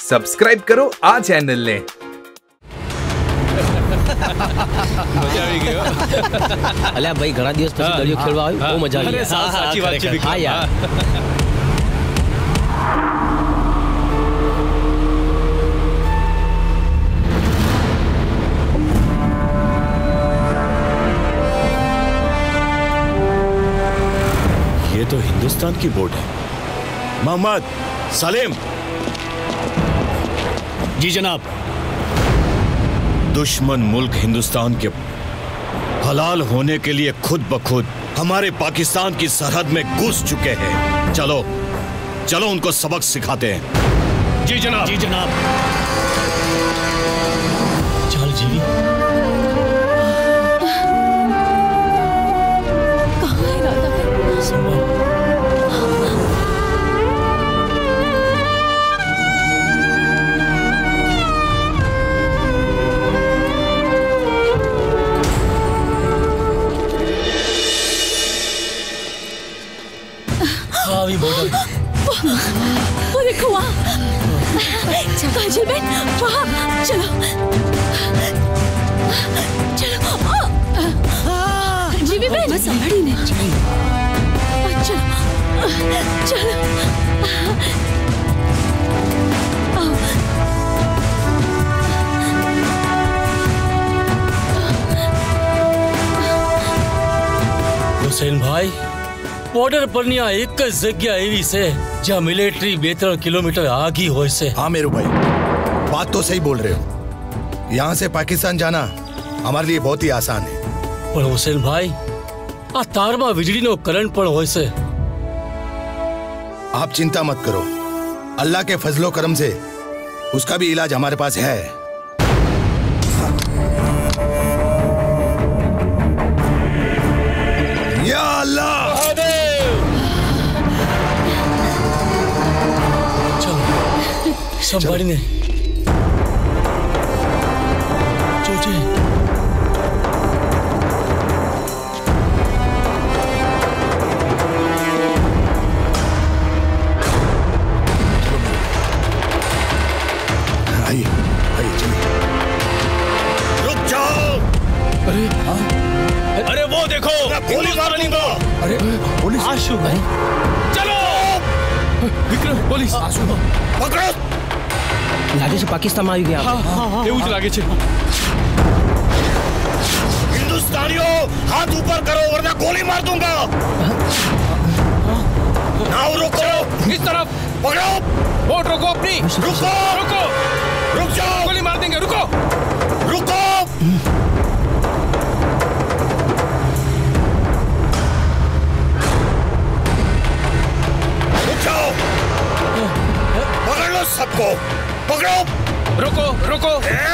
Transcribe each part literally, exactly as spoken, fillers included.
Subscribe करो आ channel ने। મજા આવી ગયો અલ્યા ભાઈ ઘણા દિવસ પછી દરિયો ખેલવા આવ્યો બહુ મજા આવી અરે સાચી વાત છે વિક્રમ। હા યાર ये तो हिंदुस्तान की बोट है। मोहम्मद सलीम। जी जनाब। दुश्मन मुल्क हिंदुस्तान के हलाल होने के लिए खुद ब खुद हमारे पाकिस्तान की सरहद में घुस चुके हैं। चलो चलो उनको सबक सिखाते हैं। जी जनाब। जी जनाब। चल जीवी। कहाँ है राधा? આવી બોટલ वो देखो वहाँ काजल बहन वहाँ चलो चलो जीवी बहन संभाली ने चलो चलो હુસેન ભાઈ બોર્ડર પરની આ એક જ જગ્યા એવી છે જ્યાં મિલિટરી બે ત્રણ કિલોમીટર આગી હોય છે। हाँ मेरू भाई बात तो सही बोल रहे हो। यहाँ से पाकिस्तान जाना हमारे लिए बहुत ही आसान है। પણ હુસેન ભાઈ આ તારમાં વીજળીનો કરંટ પણ હોય છે। आप चिंता मत करो, अल्लाह के फजलो करम से उसका भी इलाज हमारे पास है। या अल्लाह। संभाळीने જોજે। आइए आइए चलिए। रुक जाओ। अरे अरे वो देखो गोली मार दूंगा। अरे पुलिस आशु भाई चलो। विक्रम पुलिस आशु पकड़ो। લાગે છે પાકિસ્તાનમાં આવી ગયા। હા હા એવું જ લાગે છે। हिंदुस्तानियों हाथ ऊपर करो वरना गोली मार दूंगा। नाव रोको। इस तरफ पकड़ो। बोट रोको अपनी। रुको रुको रुक जाओ। गोली मार देंगे रुको रुको। रुक जाओ। पकड़ लो सबको। पकड़ो। रुको रुको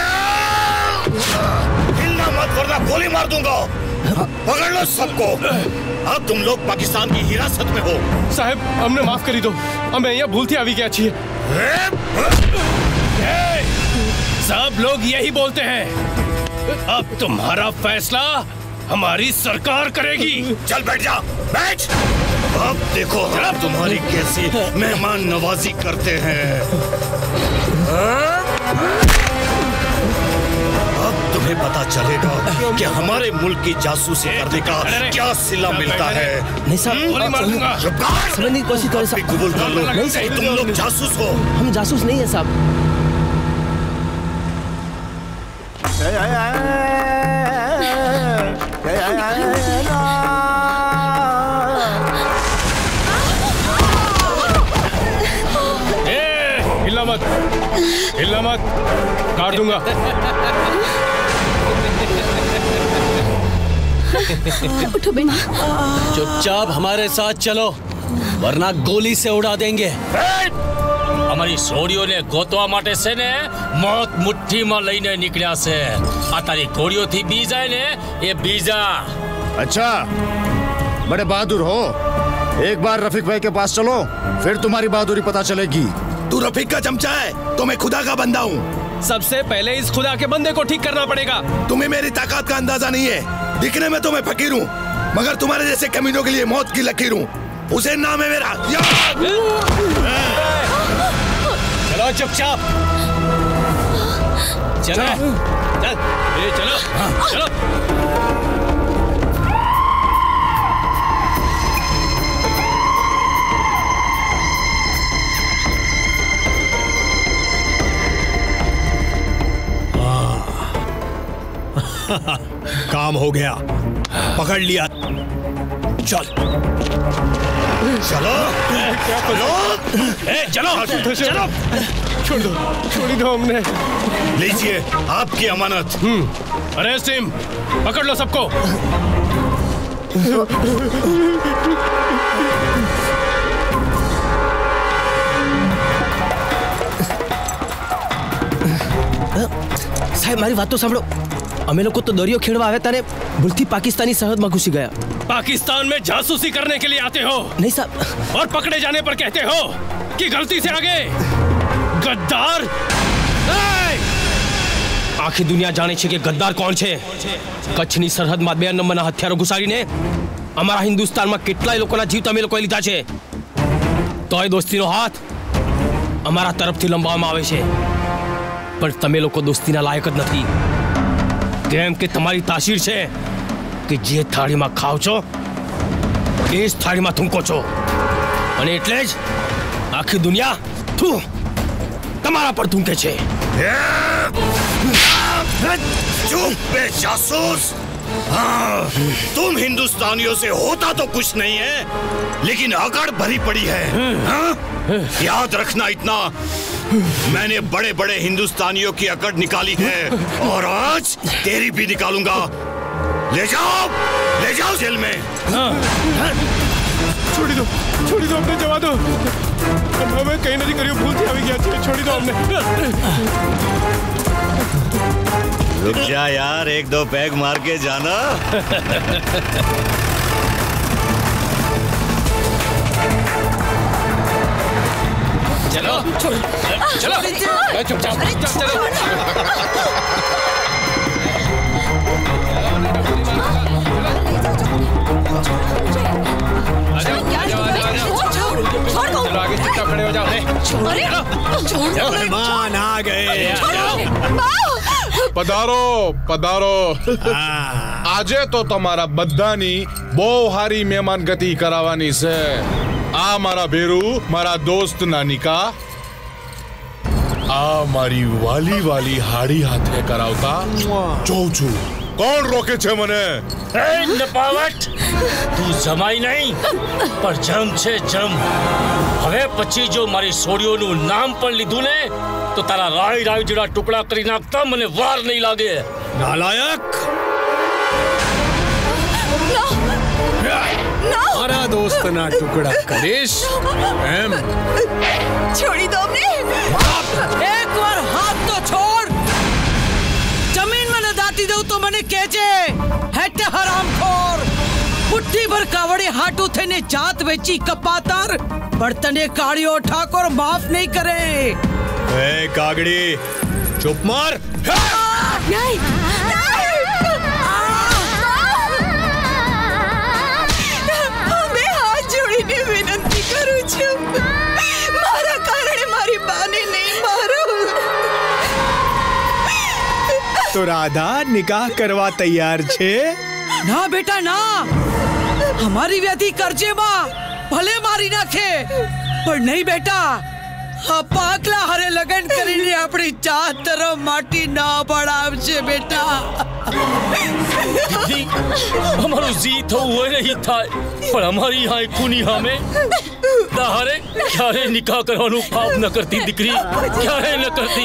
हिलना मत वरना गोली मार दूंगा। पकड़ लो सबको। अब तुम लोग पाकिस्तान की हिरासत में हो। साहब हमने माफ करी दो, हमें यहाँ भूलती આવી ગયા છીએ। सब लोग यही बोलते हैं। अब तुम्हारा फैसला हमारी सरकार करेगी। चल बैठ जा। बैठ। अब देखो हम तुम्हारी कैसी मेहमान नवाजी करते हैं। अब तुम्हें पता चलेगा कि हमारे मुल्क की जासूसी करने का क्या सिला मिलता है। नहीं साहब गोली मार दूंगा। समझने की कोशिश करो साहब। कबूल कर लो। नहीं साहब तुम लोग जासूस हो। हम जासूस नहीं है साहब। हिलना मत हिलना मत काट दूंगा। उठो बेटा। चुपचाप हमारे साथ चलो वरना गोली से उड़ा देंगे। અમારી છોડીઓને ગોતવા માટે છે ને મોત મુઠ્ઠીમાં લઈને નીકળ્યા છે। આ તારી ઘોડીઓથી બી જાય ને એ બીજા। अच्छा बड़े बहादुर हो। एक बार रफीक भाई के पास चलो फिर तुम्हारी बहादुरी पता चलेगी। तू रफीक का चमचा है तो मैं खुदा का बंदा हूँ। सबसे पहले इस खुदा के बंदे को ठीक करना पड़ेगा। तुम्हें मेरी ताकत का अंदाजा नहीं है। दिखने में तो मैं फकीर हूँ मगर तुम्हारे जैसे कमीनों के लिए मौत की लकीर हूँ। हुसैन नाम है मेरा। चलो जाओ चुपचाप। चलो चल, ए चलो चलो। काम हो गया, पकड़ लिया। चल चलो चलो ए चलो चलो। छोड़ दो, छोड़ दो हमने। लीजिए आपकी अमानत। अरे सिम, पकड़ लो सबको। સાહેબ મારી વાત તો સાંભળો, અમે લોકો તો દરિયો ખેડવા આવ્યા ત્યારે ભૂલથી પાકિસ્તાની સરહદમાં ઘૂસી ગયા। पाकिस्तान में जासूसी करने के लिए आते हो? नहीं साहब। और पकड़े जाने पर कहते हो कि गलती से आगे गद्दार। આખી દુનિયા જાણે છે કે ગદ્દાર કોણ છે। કચ્છની સરહદમાં બે નંબરના હથિયારો ઘુસાડીને અમારા હિન્દુસ્તાનમાં કેટલાય લોકોના જીવ તમે લોકોએ લીધા છે, તોય દોસ્તીનો હાથ અમારા તરફથી લંબાવવામાં આવે છે। પણ તમે લોકો દોસ્તીના લાયક જ નથી, કેમ કે તમારી તાસીર છે કે જે થાળીમાં ખાવ છો એ જ થાળીમાં થૂંકો છો, અને એટલે જ આખી દુનિયા થૂ તમારા પર થૂંકે છે। चुप बे जासूस। हाँ, तुम हिंदुस्तानियों से होता तो कुछ नहीं है, लेकिन अकड़ भरी पड़ी है। हाँ? याद रखना इतना, मैंने बड़े बड़े हिंदुस्तानियों की अकड़ निकाली है और आज तेरी भी निकालूंगा। ले जाओ, ले जाओ जेल में। छोड़ी दो, छोड़ी दो, अपने जवा दो। हमें कहीं नहीं करियो, भूल थी આવી ગયા છે, छोड़ी दो हमने। रुक जा यार, एक दो पैग मार के जाना। चलो चलो चुपचाप चलो। चलो आगे चुपचाप खड़े हो जाओ। मेहमान आ गए। પધારો પધારો। આજે તો તમારા બધાની બહુ હારી મહેમાન ગતિ કરાવવાની છે। આ મારા ભેરુ, મારા દોસ્ત ના નિકા, આ મારી વાલી વાલી હાડી હાથે કરાવતા જોઉં છું। કોણ રોકે છે મને? ए नपावट, तू जमाई नहीं पर जम छे जम। હવે પછી જો મારી સોડીઓનું નામ પણ લીધું ને તો તારા રાઈ રાઈ જેવા ટુકડા કરી નાખતા મને વાર નહીં લાગે। नालायक। मारा दोस्त ना टुकड़ा करेश। एम छोड़ी दो हमने। एक बार हाथ तो छोड़, जमीन में न दाती दो तो मने कहजे हेटे हरामखोर। मुट्ठी भर कावड़े हाटू थे ने जात बेची कपातर, बर्तने काड़ियो ठाकुर माफ नहीं करे। ए कागड़ी चुप मार। नहीं मैं हाथ जोड़ीने विनंती करूं છું, મારા કારણે મારી બાને નહીં મારો। तो राधा निकाह करवा तैयार छे? ना बेटा ना, हमारी व्याधि करजे मां भले मारी नाखे, पर नहीं बेटा, पाकला हरे लगन करीने अपनी चाह तरफ माटी ना बढ़ावजे बेटा। दीदी, हमारो जी थવું હોય નહીં થાય, પણ અમારી હાય કુની હામે તારે ક્યારે નિકાહ કરવાનું પાપ ન કરતી દીકરી, ક્યારે ન કરતી।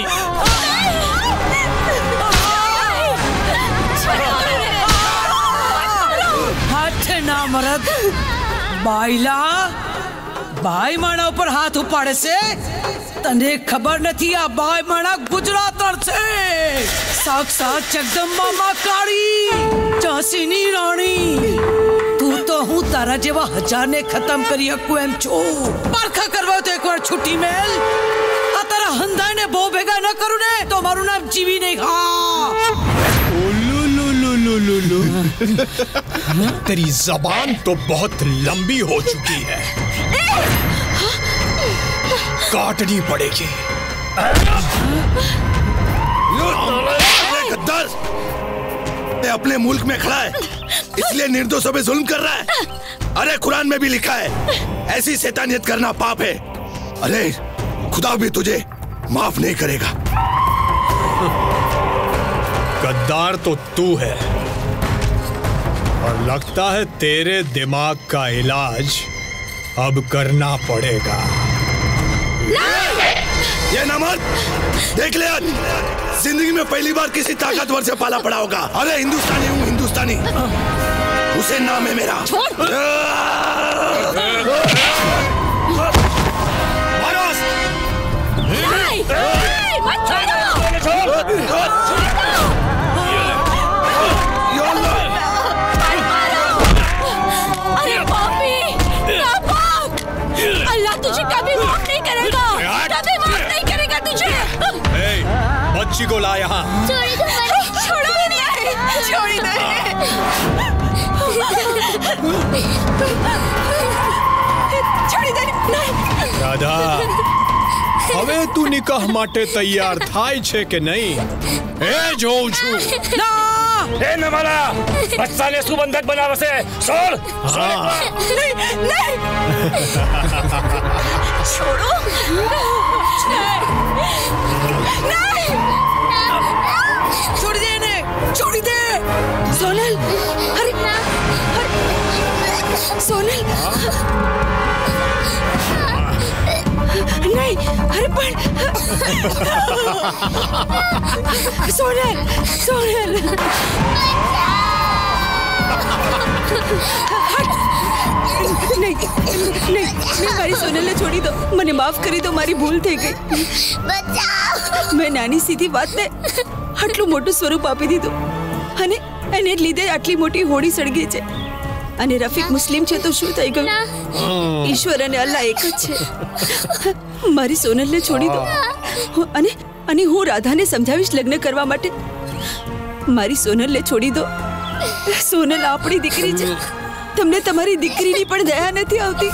हाथ ना मरद बाईला, बाई माणा ऊपर हाथ उपाड़े से तने खबर नहीं आ बाई माणा गुजरात से साक्षात जगदम्बा मां काली झांसीनी रानी। तू तो हूँ तारा जेवा हजार ने खत्म करी हकू एम छो। परखा करवा तो एक बार छुट्टी मेल आ तारा हंदाई ने बो भेगा न करू ने तो मारू नाम जीवी नहीं। हाँ तेरी जबान तो बहुत लंबी हो चुकी है, काटनी पड़ेगी। गद्दार, अपने मुल्क में खड़ा है इसलिए निर्दोषों पे जुल्म कर रहा है। अरे कुरान में भी लिखा है ऐसी शैतानियत करना पाप है। अरे खुदा भी तुझे माफ नहीं करेगा। गद्दार तो तू है और लगता है तेरे दिमाग का इलाज अब करना पड़ेगा। ये नमक देख ले, आज जिंदगी में पहली बार किसी ताकतवर से पाला पड़ा होगा। अरे हिंदुस्तानी हूँ, हिंदुस्तानी, उसे नाम है मेरा। अरे पापी, अल्लाह तुझे कभी माफ नहीं करेगा, कभी माफ नहीं करेगा तुझे। बच्ची को ला यहाँ। छोड़ो नहीं, छोड़ी नहीं। छोड़ी दे नहीं। राधा, હવે તું નિકાહ માટે તૈયાર થાય છે કે નહીં? એ જોઉં છું. ના! એ નમાલા, બચ્ચાને શું બંધક બનાવે છે? છોડ! નહીં, નહીં! છોડો! નહીં! છોડી દે એને! છોડી દે! સોનલ! અરે! અરે! સોનલ! नहीं, अरे पण सोनल, सोनल, नहीं, नहीं, नहीं, मारी सोनल ने छोड़ी दो, मने माफ करी दो, मारी भूल थई गई। मैं नानी सीधी बात ने आटલું મોટું સ્વરૂપ આપી દીધું અને એને લીધે આટલી મોટી હોડી સળગી છે। અને રફીક મુસ્લિમ છે તો શું થઈ ગયું? ઈશ્વર અને અલ્લાહ એક જ છે। મારી સોનલને છોડી દો અને અને હું રાધાને સમજાવીશ લગ્ન કરવા માટે। મારી સોનલને છોડી દો। સોનલ આપણી દીકરી છે, તમને તમારી દીકરીની પણ દયા નથી આવતી।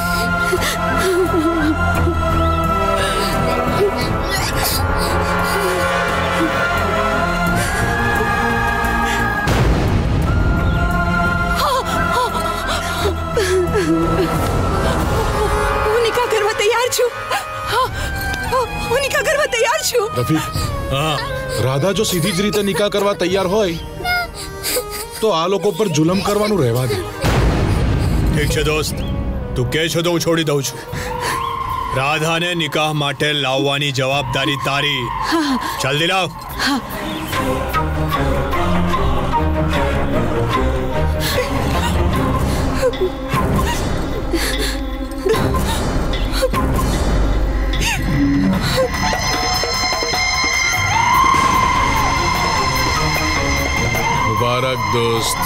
હું નિકાહ કરવા તૈયાર છું। હું નિકાહ કરવા તૈયાર છું। રફીક, રાધા જો સીધી જ રીતે નિકાહ કરવા તૈયાર હોય તો આ લોકો પર જુલમ કરવાનું રહેવા દે। ઠીક છે દોસ્ત, તું કહે છો તો હું છોડી દઉં છું। રાધાને નિકાહ માટે લાવવાની જવાબદારી તારી। જલ્દી લાવ। मुबारक दोस्त।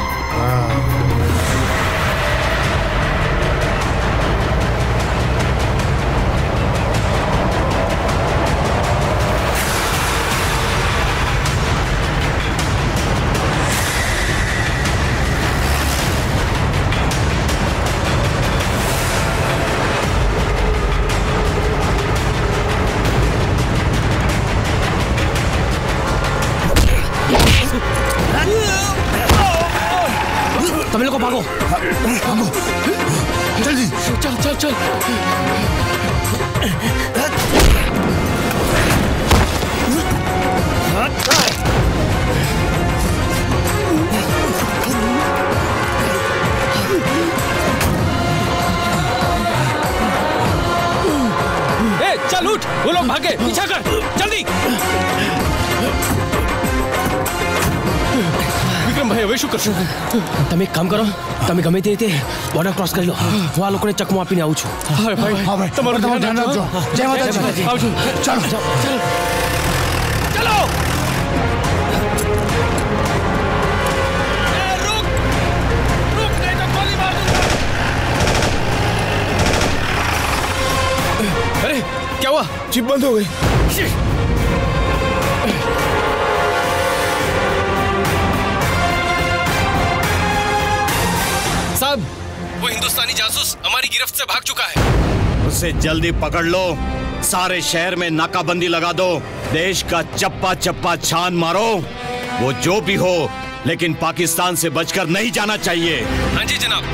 તમે લોકો ભાગો ભાગો જલ્દી ચલ ચલ ચલ ए चल उठ, वो लोग भागे, पीछा कर जल्दी। વિક્રમ ભાઈ હવે શું કરશું? તમે એક કામ કરો, તમે ગમે તે રીતે બોર્ડર ક્રોસ કરી લો, હું આ લોકોને ચકમો આપીને આવું છું। હા ભાઈ, હા ભાઈ, તમારું ધ્યાન રાખજો। જય માતાજી, આવજો। ચાલો ચાલો ચાલો। એ रुक रुक, नहीं तो गोली मार दूंगा। अरे क्या हुआ? चिप बंद हो गई। साहब, वो हिंदुस्तानी जासूस हमारी गिरफ्त से भाग चुका है। उसे जल्दी पकड़ लो सारे शहर में नाकाबंदी लगा दो, देश का चप्पा चप्पा छान मारो। वो जो भी हो, लेकिन पाकिस्तान से बचकर नहीं जाना चाहिए। हाँ जी जनाब।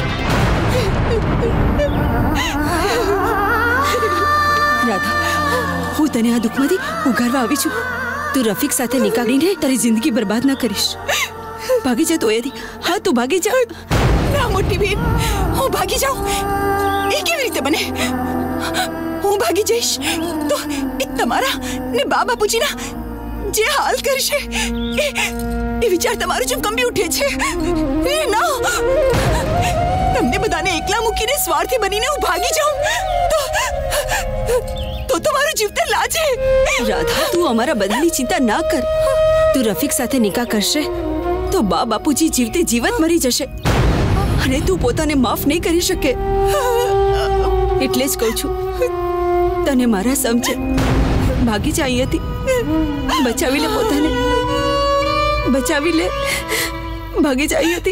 राधा, હું તને આ દુઃખમાંથી ઉગારવા આવી છું। તું રફીક સાથે નિકાહ કરીને તારી જિંદગી બરબાદ ના કરીશ। ભાગી જા તું અહીંયાથી। હા તું ભાગી જા। ના મોટી બેન, હું ભાગી જાઉં? એ કેવી રીતે બને? હું ભાગી જઈશ તો એ તમારા ને બા બાપુજીના જે હાલ કરશે, એ એ વિચાર તમારું જેમ કંબી ઉઠે છે। એ ના, તમને બધાને એકલા મૂકીને સ્વાર્થી બનીને હું ભાગી જાઉં તો તો તમારું જીવતર લાજે। રાધા, તું અમારા બધાની ચિંતા ના કર। તું રફીક સાથે નિકાહ કરશે તો બા બાપુજી જીવતે જીવત મરી જશે અને તું પોતાને માફ નહીં કરી શકે। એટલે જ કહું છું, તને મારા સમજે। ભાગી જા અહીંયાથી। બચાવી લે પોતાને, બચાવી લે। ભાગી જા અહીંયાથી।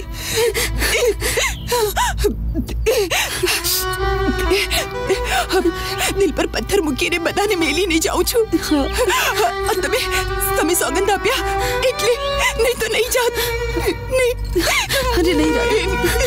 દિલ પર પથ્થર મૂકીને બધાને મેલી નહીં જાઉં છું। તમે તમે સોગંદ આપ્યા એટલે, નહીં તો નહીં જાત। નહીં, અરે નહીં રાધા।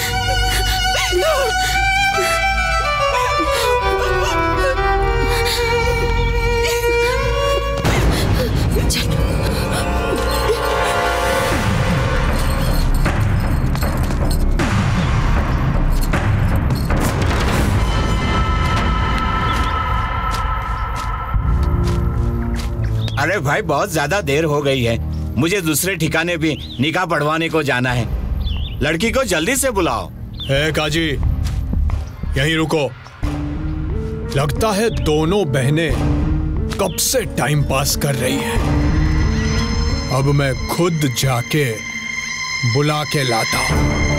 अरे भाई, बहुत ज्यादा देर हो गई है, मुझे दूसरे ठिकाने भी निकाह पढ़वाने को जाना है। लड़की को जल्दी से बुलाओ। ए काजी, यहीं रुको। लगता है दोनों बहनें कब से टाइम पास कर रही हैं। अब मैं खुद जाके बुला के लाता हूं।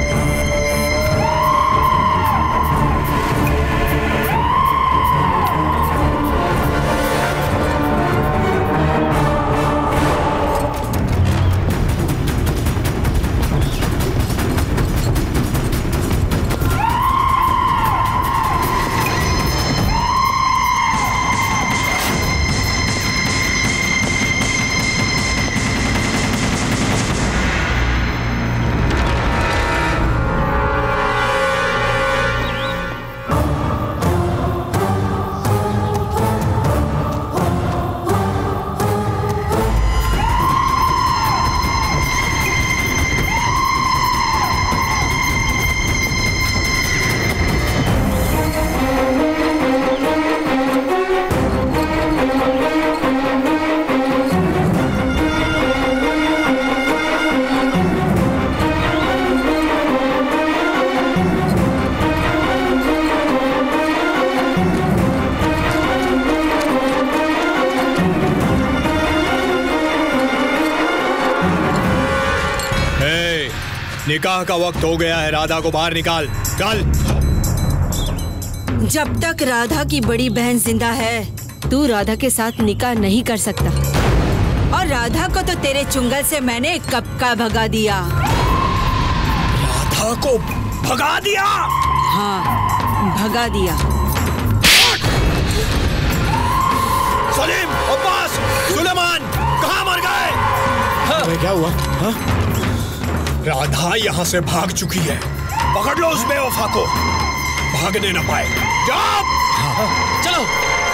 निकाह का वक्त हो गया है, राधा को बाहर निकाल। चल। जब तक राधा की बड़ी बहन जिंदा है, तू राधा के साथ निकाह नहीं कर सकता। और राधा को तो तेरे चुंगल से मैंने कब का भगा दिया। राधा को भगा दिया? हाँ, भगा दिया। सलीम, अब्बास, सुलेमान, कहाँ मर गए? हाँ। क्या हुआ? हाँ? राधा यहाँ से भाग चुकी है। पकड़ लो उस बेवफा को, भागने न पाए। जाओ। चलो।